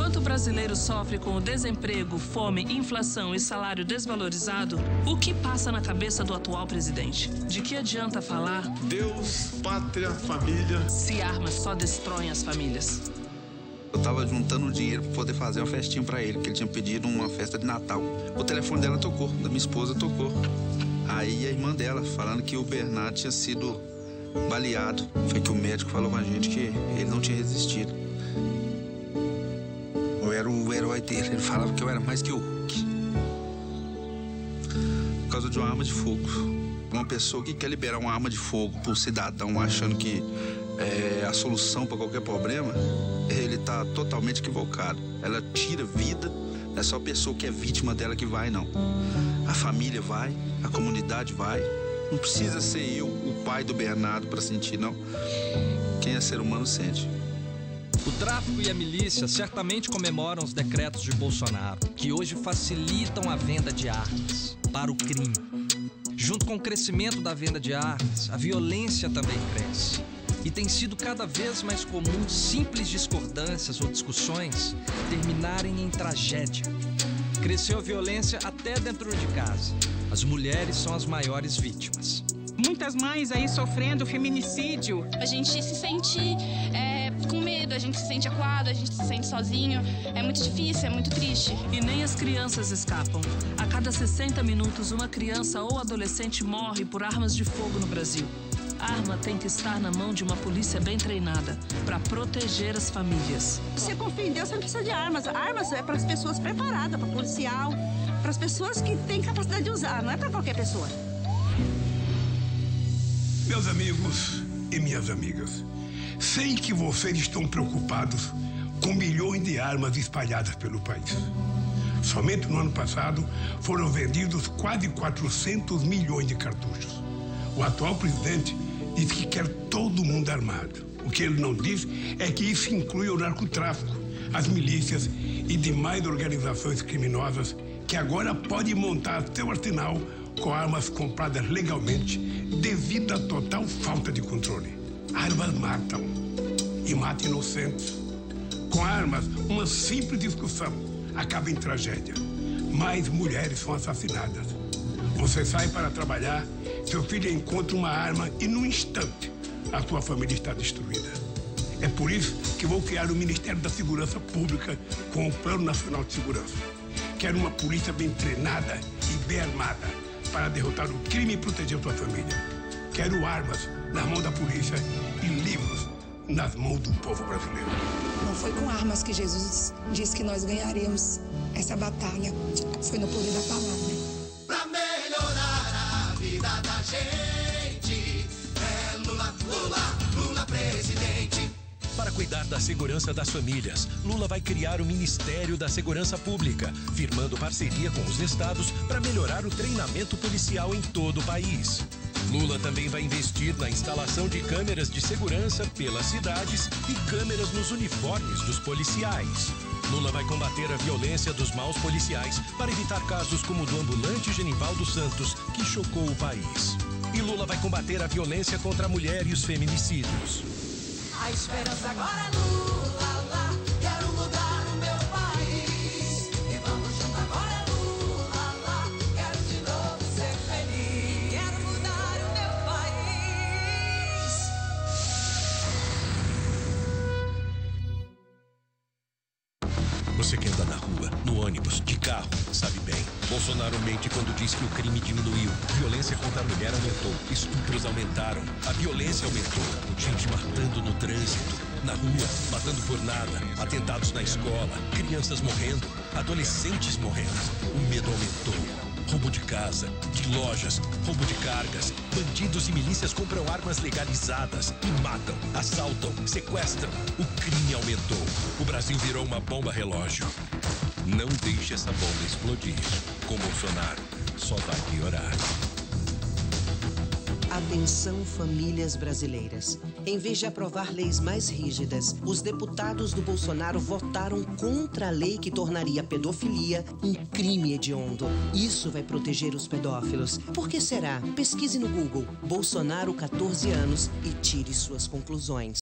Enquanto o brasileiro sofre com o desemprego, fome, inflação e salário desvalorizado, o que passa na cabeça do atual presidente? De que adianta falar Deus, pátria, família, se armas só destroem as famílias? Eu tava juntando dinheiro pra poder fazer uma festinha pra ele, que ele tinha pedido uma festa de Natal. O telefone dela tocou, da minha esposa tocou. Aí a irmã dela, falando que o Bernardo tinha sido baleado. Foi que o médico falou com a gente que ele não tinha resistido. Eu era o herói dele, ele falava que eu era mais que o Hulk. Por causa de uma arma de fogo. Uma pessoa que quer liberar uma arma de fogo pro cidadão achando que é a solução para qualquer problema, ele tá totalmente equivocado. Ela tira vida, não é só a pessoa que é vítima dela que vai, não. A família vai, a comunidade vai. Não precisa ser eu, o pai do Bernardo, para sentir, não. Quem é ser humano sente. O tráfico e a milícia certamente comemoram os decretos de Bolsonaro, que hoje facilitam a venda de armas para o crime. Junto com o crescimento da venda de armas, a violência também cresce. E tem sido cada vez mais comum simples discordâncias ou discussões terminarem em tragédia. Cresceu a violência até dentro de casa. As mulheres são as maiores vítimas. Muitas mães aí sofrendo feminicídio. A gente se sente com medo, a gente se sente acuado, a gente se sente sozinho. É muito difícil, é muito triste. E nem as crianças escapam. A cada 60 minutos, uma criança ou adolescente morre por armas de fogo no Brasil. A arma tem que estar na mão de uma polícia bem treinada para proteger as famílias. Você confia em Deus, você não precisa de armas. Armas é para as pessoas preparadas, para policial, para as pessoas que têm capacidade de usar, não é para qualquer pessoa. Meus amigos e minhas amigas, sei que vocês estão preocupados com milhões de armas espalhadas pelo país. Somente no ano passado foram vendidos quase 400 milhões de cartuchos. O atual presidente diz que quer todo mundo armado. O que ele não diz é que isso inclui o narcotráfico, as milícias e demais organizações criminosas que agora podem montar seu arsenal com armas compradas legalmente devido à total falta de controle. Armas matam e matam inocentes. Com armas, uma simples discussão acaba em tragédia. Mais mulheres são assassinadas. Você sai para trabalhar, seu filho encontra uma arma e, num instante, a sua família está destruída. É por isso que vou criar o Ministério da Segurança Pública com o Plano Nacional de Segurança. Quero uma polícia bem treinada e bem armada para derrotar o crime e proteger sua família. Quero armas nas mãos da polícia e livros nas mãos do povo brasileiro. Não foi com armas que Jesus disse que nós ganharíamos essa batalha. Foi no poder da palavra. Pra melhorar a vida da gente, é Lula, Lula, Lula presidente. Para cuidar da segurança das famílias, Lula vai criar o Ministério da Segurança Pública, firmando parceria com os estados para melhorar o treinamento policial em todo o país. Lula também vai investir na instalação de câmeras de segurança pelas cidades e câmeras nos uniformes dos policiais. Lula vai combater a violência dos maus policiais para evitar casos como o do ambulante Genivaldo Santos, que chocou o país. E Lula vai combater a violência contra a mulher e os feminicídios. A esperança agora é Lula, lá, quero mudar o meu país. E vamos junto agora é Lula, lá, quero de novo ser feliz. Quero mudar o meu país. Você que anda na rua, no ônibus, de carro, sabe bem. Bolsonaro mente quando diz que o crime diminuiu. Violência contra a mulher aumentou. Estupros aumentaram. A violência aumentou. Gente matando no trânsito, na rua, matando por nada. Atentados na escola. Crianças morrendo. Adolescentes morrendo. O medo aumentou. Roubo de casa, de lojas, roubo de cargas. Bandidos e milícias compram armas legalizadas e matam, assaltam, sequestram. O crime aumentou. O Brasil virou uma bomba relógio. Não deixe essa bomba explodir. Com Bolsonaro, só vai piorar. Atenção, famílias brasileiras. Em vez de aprovar leis mais rígidas, os deputados do Bolsonaro votaram contra a lei que tornaria a pedofilia um crime hediondo. Isso vai proteger os pedófilos. Por que será? Pesquise no Google Bolsonaro 14 anos e tire suas conclusões.